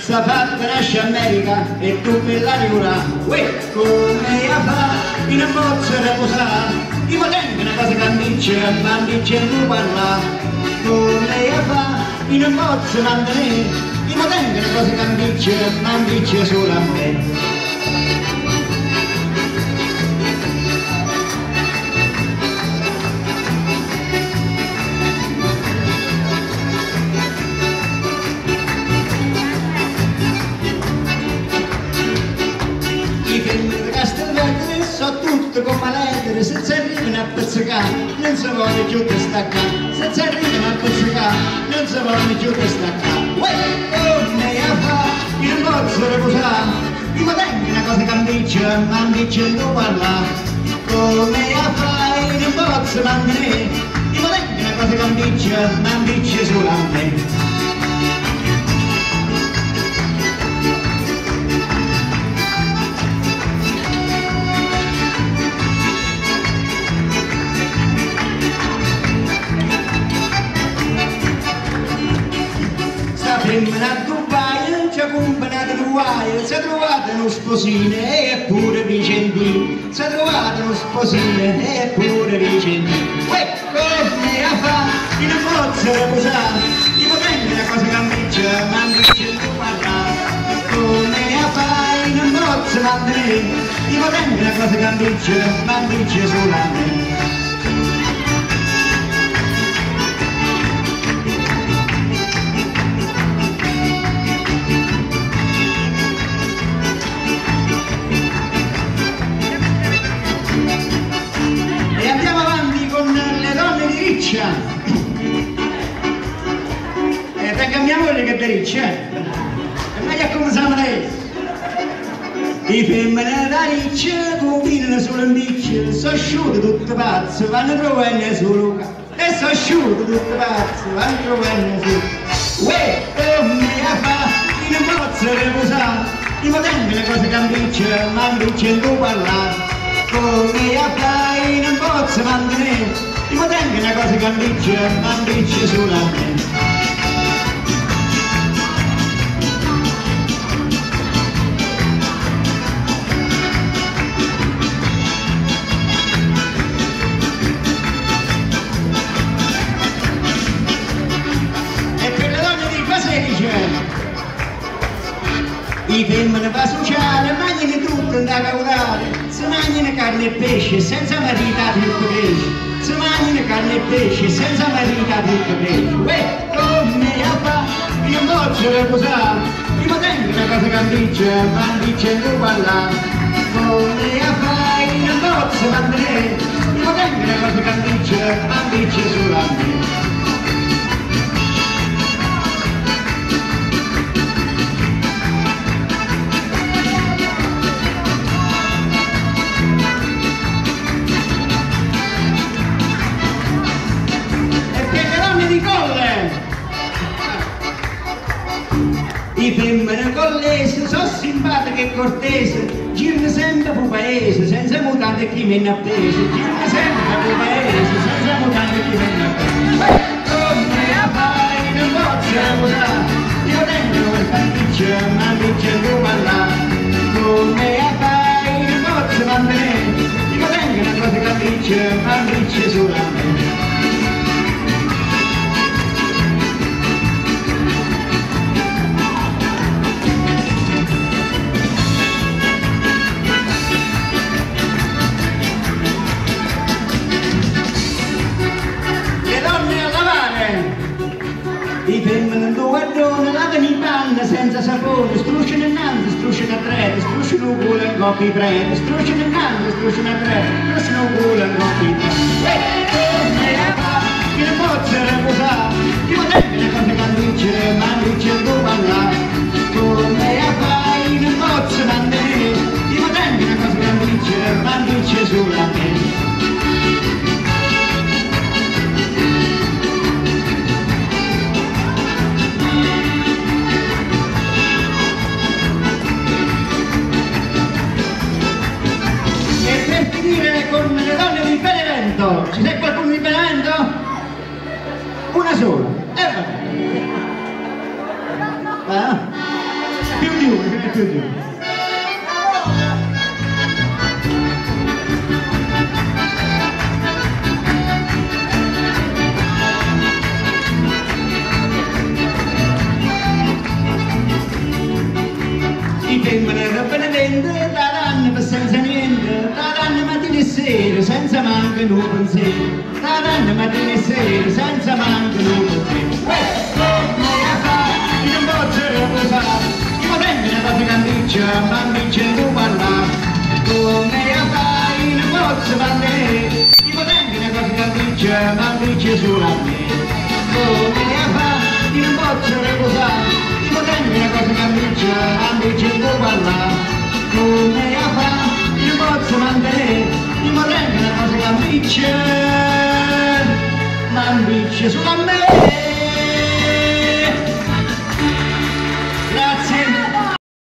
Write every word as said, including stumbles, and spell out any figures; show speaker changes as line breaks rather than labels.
sta fatta nasce America e tu per la riura, uè, come la fa, in un pozzo reposà, io tengo una cosa che amici, ma amici non parla, come la fa, in un pozzo mantenere, io tengo una cosa che amici, ma amici solo a me. So tutto come lettere, senza arrivare a pezzicare, non si vuole più staccare, senza arrivare a pezzicare, non si vuole più staccare. Uè, come la fa, io non posso riposare, io mi tengo una cosa che amici, ma amici non parla. Come la fa, io non posso mantenere, io mi tengo una cosa che amici, ma amici solo a me. Femmina a Dubai, ci ha accompagnato in Dubai, si è trovato uno sposino e pure vicentino, si è trovato uno sposino e pure vicentino. Uè, come la fa, in un pozzo reposare, io prendo una cosa che amici, ma amici non parlare. Come la fa, in un pozzo mantenere, io prendo una cosa che amici, ma amici solo a me. E tenga mia moglie che è riccia, eh? E meglio come siamo adesso. I femmine da riccia combinano solo in biccia, sono asciutte tutte pazze, vanno trovando solo qua. E sono asciutte tutte pazze, vanno trovando solo. Uè, come la fa, in un pozzo riposare, io mi tengo le cose che ambiccia, ma ambiccia non parlare. Come la fa, in un pozzo mantenere, io tengo una cosa che ambiccia, ma ambiccia solo a me. E per le donne di qua sedici, i femmine va sociale, mangiano tutto da caudare, si mangiano carne e pesce, senza marità tutto cresce. Si mangiano carne e pesce senza marità tutto pesce. Uè, come la fa, io non posso riposare, io mi tengo una cosa che ambiccia, ma ambiccia non parlare. Come la fa, io non posso mantenere, io mi tengo una cosa che ambiccia, ma ambiccia solo a me. I femmine collese sono simpatiche e cortese, girano sempre per paese, senza mutande e chi me ne appese, girano sempre per paese, senza mutande e chi me ne appese. Come la fai, non posso lavorare, io tengo questa ambiccia, ma ambiccia non parlare. Come la fai, non posso mantenere, io tengo una cosa che ambiccia, ma ambiccia solo a me. I femmine due donne lavano i panni senza sapone, strusciano innanzi, strusciano a tre, strusciano il culo in coppi prete, strusciano innanzi, strusciano a tre, strusciano il culo in coppi prete. Come la fa, che non posso riposare, io tengo una cosa che ambiccia, ma ambiccia non parlare. Come la fai, non posso mantenere, io tengo una cosa che ambiccia, ma ambiccia solo a me. Con le donne di Benevento, ci sei qualcuno di Benevento? Una sola, e eh, va bene. sé, da tanto mattina e sera, senza manco nulla te. Come a fare, io non posso reposare, io tengo una cosa canticcia, ma mi c'è tu parlare. Come a fare, io non posso parlare, io tengo una cosa canticcia, ma mi c'è solo a me. Come a fare, io non posso reposare, io tengo una cosa canticcia, ma mi c'è tu parlare. Come a fare, io posso mantenere, io vorrei una cosa che ambiccia, ma ambiccia solo a me.